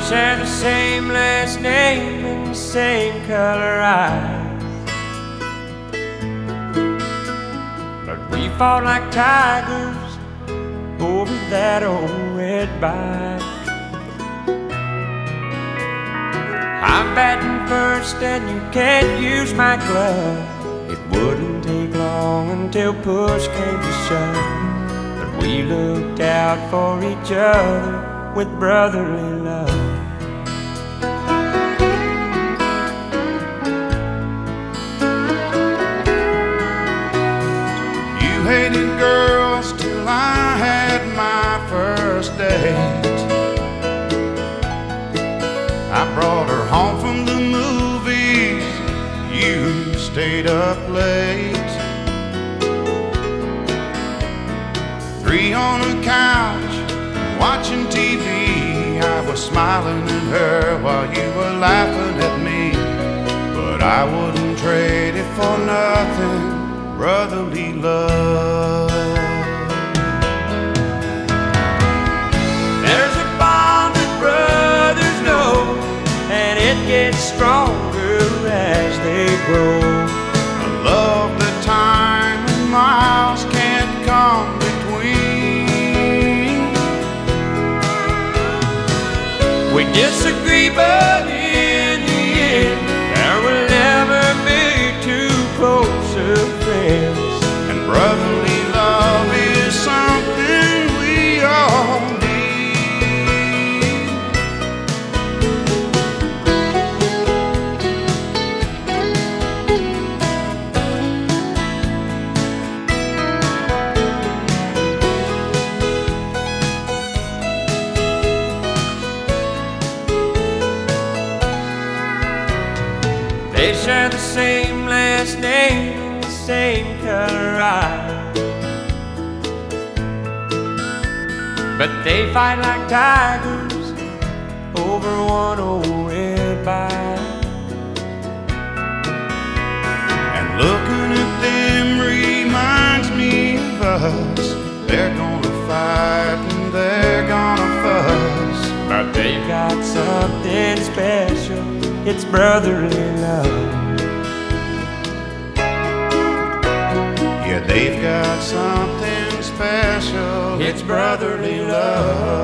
share the same last name and the same color eyes, but we fought like tigers over that old red bike. I'm batting first and you can't use my glove. It wouldn't take long until push came to shove, but we looked out for each other with brotherly love. You hated girls till I had my first date. I brought her home from the movies, you stayed up late. 3 on a couch, watching TV. I was smiling at her while you were laughing at me, but I wouldn't trade it for nothing, brotherly love. There's a bond that brothers know, and it gets stronger as they grow. A love that time and miles can't come between. We disagree, but in the end, there will never be two closer friends. And brotherly love is something we all need. They share the same last name and the same color eyes, but they fight like tigers over one old red bike. And looking at them reminds me of us. They're gonna fight and they're gonna fuss, but they've got something special, it's brotherly love. Yeah, they've got something special, it's brotherly love.